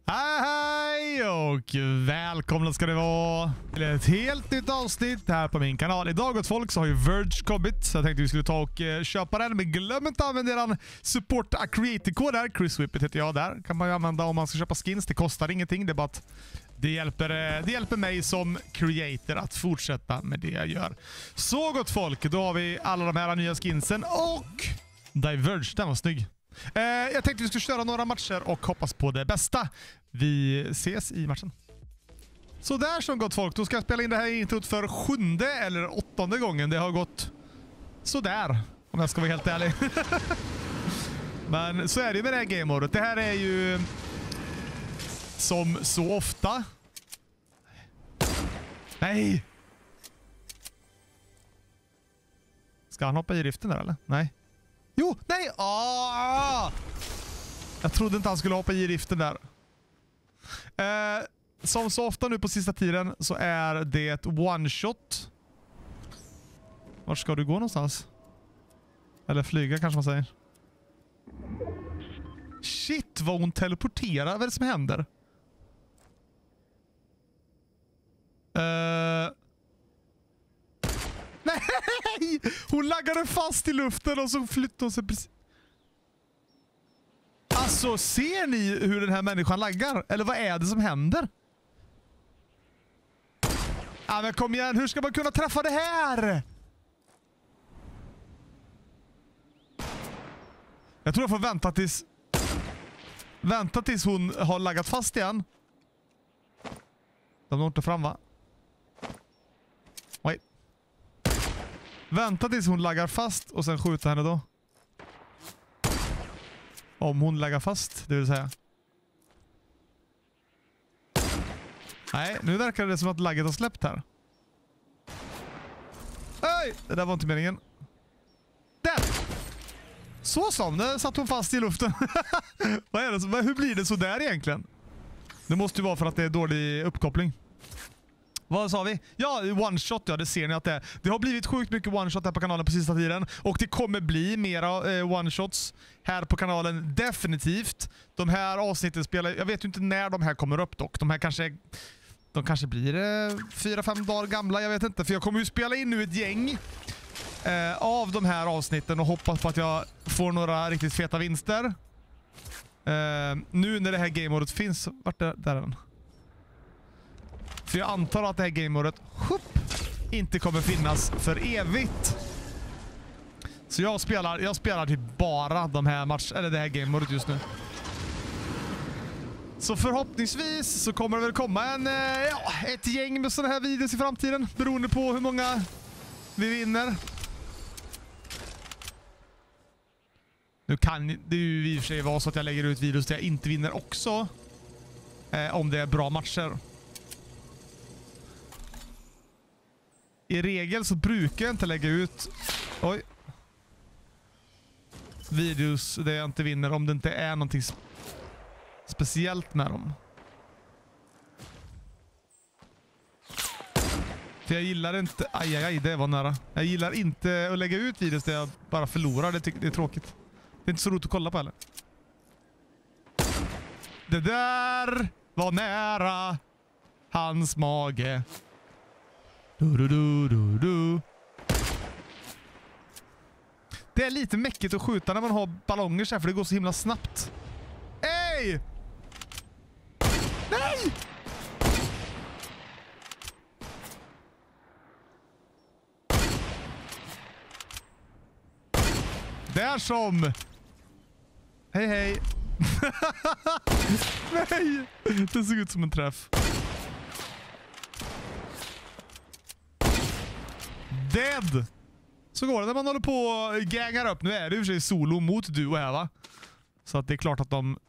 Hej och välkomna ska det vara till ett helt nytt avsnitt här på min kanal. Idag gott folk så har ju Verge kommit, så jag tänkte vi skulle ta och köpa den. Men glöm inte att använda eran support creator-kod där. Chris Whippet heter jag där. Kan man ju använda om man ska köpa skins. Det kostar ingenting, det är bara att det hjälper mig som creator att fortsätta med det jag gör. Så gott folk, då har vi alla de här nya skinsen och Diverge, den var snygg. Jag tänkte vi skulle köra några matcher och hoppas på det bästa. Vi ses i matchen. Så där som gott folk, då ska jag spela in det här introt för 7:e eller 8:e gången. Det har gått så där, om jag ska vara helt ärlig. Men så är det med det här game-året. Det här är ju som så ofta. Nej! Ska han hoppa i riften där eller? Nej. Jo, nej! Jag trodde inte han skulle hoppa i riften där. Som så ofta nu på sista tiden så är det ett one-shot. Vart ska du gå någonstans? Eller flyga kanske man säger. Shit, vad hon teleporterar. Vad är det som händer? Nej! Hon laggade fast i luften och så flyttade hon sig precis. Alltså, ser ni hur den här människan laggar? Eller vad är det som händer? Ja, men kom igen. Hur ska man kunna träffa det här? Jag tror jag får vänta tills hon har laggat fast igen. De når inte fram, va? Wait. Vänta tills hon laggar fast och sen skjuta henne då. Om hon lägger fast, det vill säga. Nej, nu verkar det som att lagget har släppt här. Oj! Det där var inte meningen. Där! Så som, där satt hon fast i luften. Vad är det? Hur blir det så där egentligen? Det måste ju vara för att det är dålig uppkoppling. Vad sa vi? Ja, one-shot, ja, det ser ni att det är. Det har blivit sjukt mycket one-shot här på kanalen på sista tiden. Och det kommer bli mera one-shots här på kanalen, definitivt. De här avsnitten spelar... Jag vet ju inte när de här kommer upp dock. De kanske blir 4-5 dagar gamla, jag vet inte. För jag kommer ju spela in nu ett gäng av de här avsnitten och hoppas på att jag får några riktigt feta vinster. Nu när det här game-året finns... Vart är den? För jag antar att det här game-året inte kommer finnas för evigt. Så jag spelar typ bara de här eller det här game-året just nu. Så förhoppningsvis så kommer det väl komma ett gäng med sådana här videos i framtiden. Beroende på hur många vi vinner. Nu kan det ju i och för sig vara så att jag lägger ut videos där jag inte vinner också. Om det är bra matcher. I regel så brukar jag inte lägga ut videos där jag inte vinner om det inte är någonting speciellt med dem. För jag gillar inte... Aj, det var nära. Jag gillar inte att lägga ut videos där jag bara förlorar. Det är tråkigt. Det är inte så roligt att kolla på heller. Det där var nära hans mage. Du. Det är lite mäckigt att skjuta när man har ballonger så här, för det går så himla snabbt. Ej! Nej! Där som... Hej. Nej! Det såg ut som en träff. Dead! Så går det när man håller på och gängar upp. Nu är det i och för sig solo mot duo här, va? Så att det är klart att de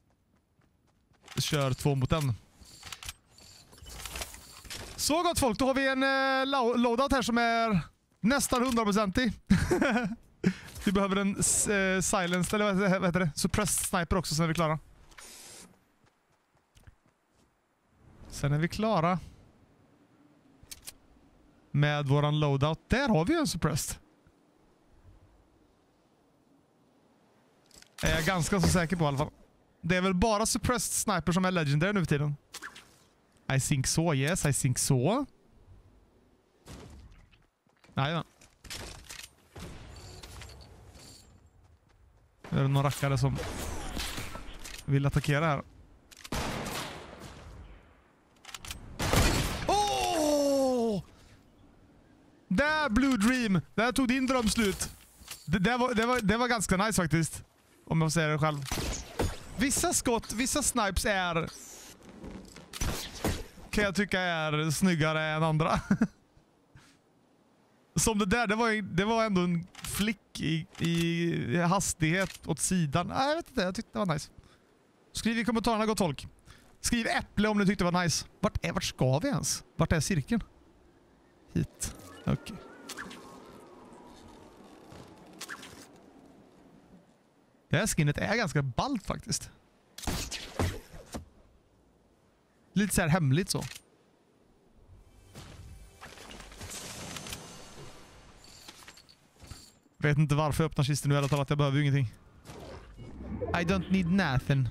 kör 2 mot 1. Så gott folk, då har vi en loadout här som är nästan 100%. Vi behöver en silence, eller vad heter det? Suppressed sniper också, sen är vi klara. Med våran loadout. Där har vi en suppressed. Är jag ganska så säker på i alla fall. Det är väl bara suppressed sniper som är legendary nu för tiden. I think so, yes, I think so. Nej, det är någon rackare som vill attackera här. Åh! Där Blue Dream! Där tog din dröm slut. Det var ganska nice faktiskt. Om jag säger det själv. Vissa skott, vissa snipes är... kan jag tycka är snyggare än andra. Som det där, det var ändå en flick i hastighet åt sidan. Nej, jag vet inte, jag tyckte det var nice. Skriv i kommentarerna, gott folk. Skriv äpple om ni tyckte det var nice. Vart ska vi ens? Vart är cirkeln? Hit. Okej. Okay. Det här skinnet är ganska ballt faktiskt. Lite så här hemligt så. Vet inte varför jag öppnar kisten nu, eller talat att jag behöver ju ingenting. I don't need nothing.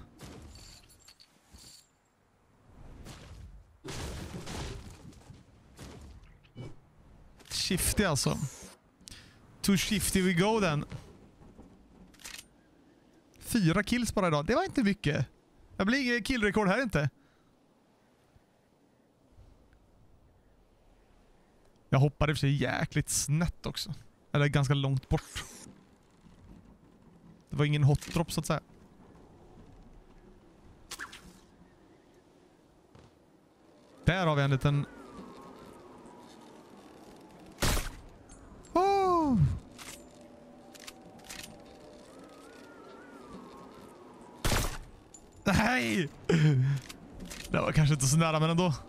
Shifty alltså. Too shifty we go then. 4 kills bara idag. Det var inte mycket. Det blir ingen killrekord här inte. Jag hoppade i och för sig jäkligt snett också. Eller ganska långt bort. Det var ingen hot drop så att säga. Där har vi en liten... Oh! Nej! Det var kanske inte så nära, men ändå.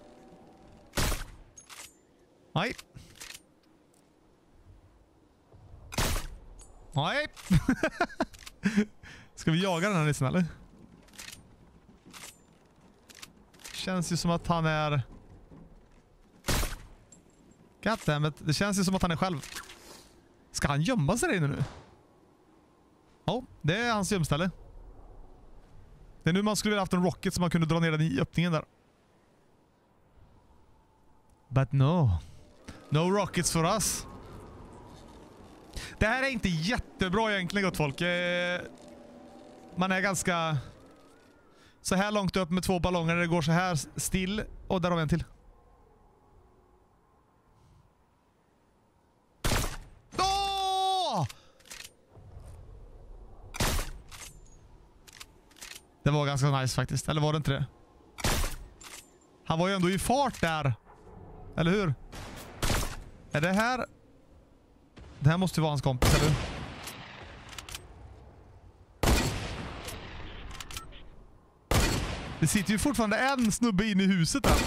Nej. Nej. Ska vi jaga den här nissen eller? Känns ju som att han är... Goddammit. Det känns ju som att han är själv. Ska han gömma sig där inne nu? Ja, det är hans gömställe. Det är nu man skulle vilja haft en rocket så man kunde dra ner den i öppningen där. But no. No rockets for us. Det här är inte jättebra egentligen, gott folk. Man är ganska... så här långt upp med 2 ballonger. Det går så här still. Och där har vi en till. Det var ganska nice faktiskt. Eller var det inte det? Han var ju ändå i fart där. Eller hur? Är det här... Det här måste ju vara hans kompis, eller hur? Det sitter ju fortfarande en snubbe in i huset där.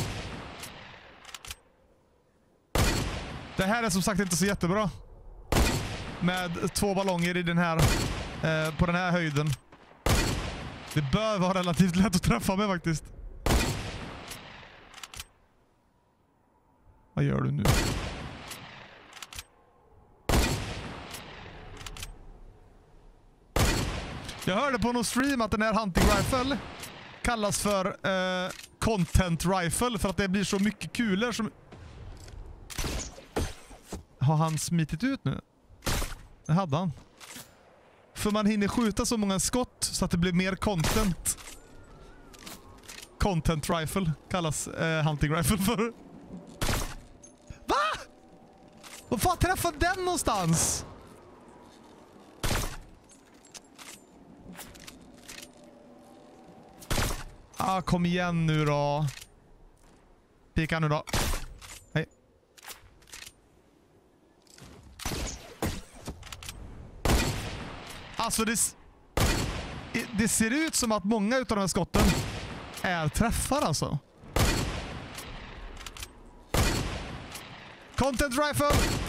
Det här är som sagt inte så jättebra. Med 2 ballonger i den här... på den här höjden. Det bör vara relativt lätt att träffa mig faktiskt. Vad gör du nu? Jag hörde på någon stream att den här hunting rifle kallas för content rifle för att det blir så mycket kulor som... Har han smitit ut nu? Det hade han. För man hinner skjuta så många skott så att det blir mer content. Content rifle kallas hunting rifle för. Va? Vad fan träffade den någonstans? Ah, kom igen nu då. Pika nu då. Hej. Alltså det ser ut som att många utav de här skotten är träffar alltså. Content rifle.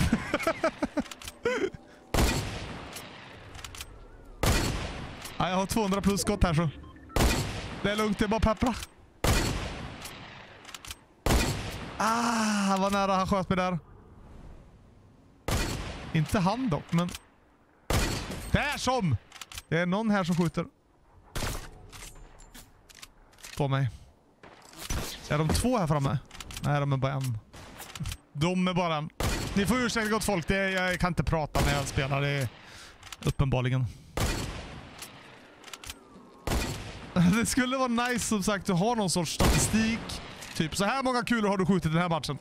Ja, jag har 200 plus skott här så. Det är lugnt, det är bara peppra. Ah, vad nära han sköt mig där. Inte han dock, men... Det är som! Det är någon här som skjuter. på mig. Är de 2 här framme? Nej, de är bara en. De är bara en. Ni får ursäkta gott folk. Jag kan inte prata när jag spelar. Det är uppenbarligen. Det skulle vara nice som sagt att ha någon sorts statistik. Typ så här många kulor har du skjutit i den här matchen.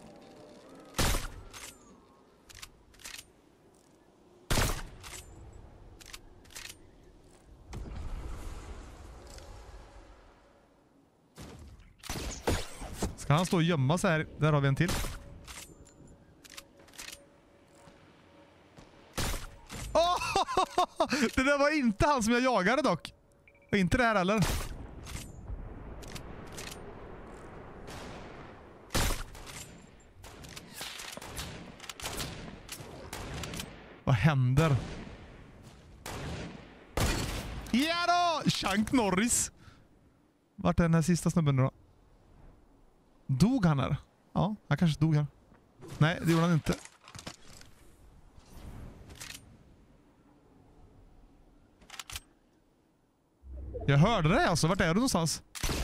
Ska han stå och gömma sig här? Där har vi en till. Oh! Det där var inte han som jag jagade dock. Och inte det här heller. Vad händer? Ja då! Shank Norris. Vart är den här sista snubben då? Dog han här? Ja, han kanske dog här. Nej, det gjorde han inte. Jag hörde det alltså. Vart är du någonstans?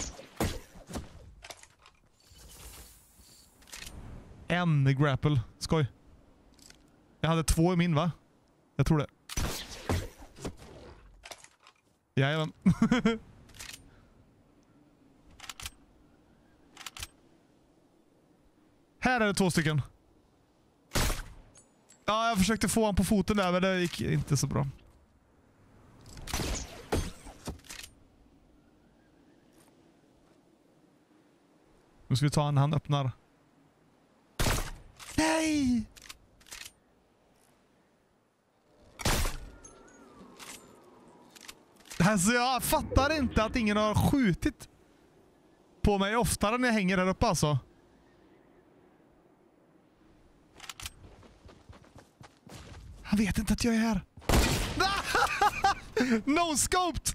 En grapple. Skoj. Jag hade 2 i min, va? Jag tror det. Jajamän. Här är det 2 stycken. Ja, jag försökte få han på foten där, men det gick inte så bra. Nu ska vi ta han öppnar. Nej! Alltså jag fattar inte att ingen har skjutit på mig oftare när jag hänger här uppe alltså. Han vet inte att jag är här. No scoped!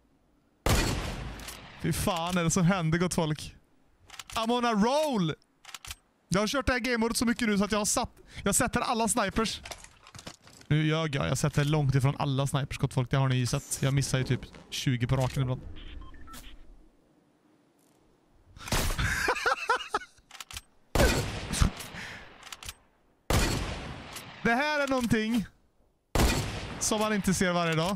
Fy fan är det som händer gott folk. I'm on a roll! Jag har kört det här game-modet så mycket nu så att jag sätter alla snipers. Nu ljög jag sätter långt ifrån alla snipers gott folk. Det har ni ju sett. Jag missar ju typ 20 på raken ibland. Det här är någonting som man inte ser varje dag.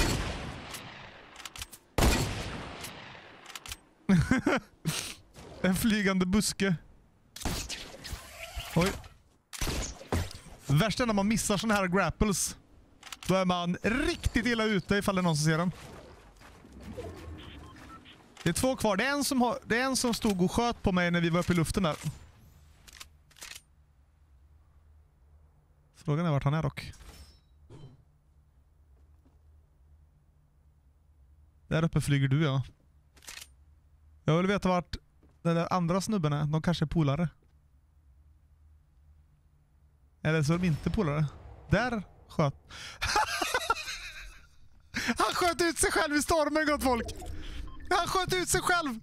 En flygande buske. Oj. Värst är när man missar såna här grapples. Då är man riktigt illa ute ifall det är någon som ser den. Det är 2 kvar. Det är en som stod och sköt på mig när vi var uppe i luften där. Frågan är vart han är dock. Där uppe flyger du, ja. Jag vill veta vart den där andra snubben är. De kanske är polare. Eller så är de inte polare. Där sköt. Han sköt ut sig själv i stormen, gott folk. Han sköt ut sig själv.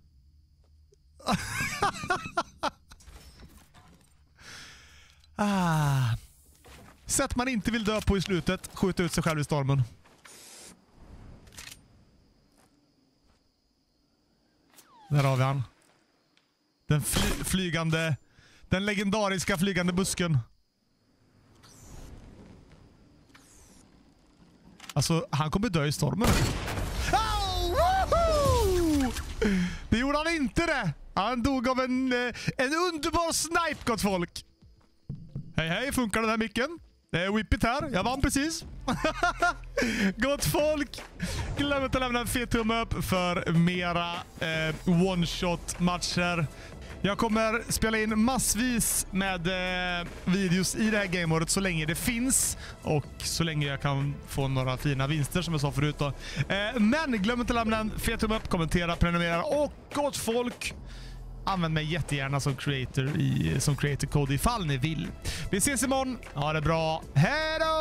Sätt man inte vill dö på i slutet, skjuta ut sig själv i stormen. Där har vi han. Den flygande, den legendariska flygande busken. Alltså, han kommer dö i stormen. Oh, det gjorde han inte det. Han dog av en underbar snipe, gott folk. Hej hej, funkar den här micken? Det är Whippet här, jag vann precis. Gott folk, glöm inte att lämna en fet tumme upp för mera one-shot matcher. Jag kommer spela in massvis med videos i det här gameåret så länge det finns. Och så länge jag kan få några fina vinster som jag sa förut då. Men glöm inte att lämna en fet tumme upp, kommentera, prenumerera och gott folk. Använd mig jättegärna som creator code ifall ni vill. Vi ses imorgon. Ha det bra. Hej då!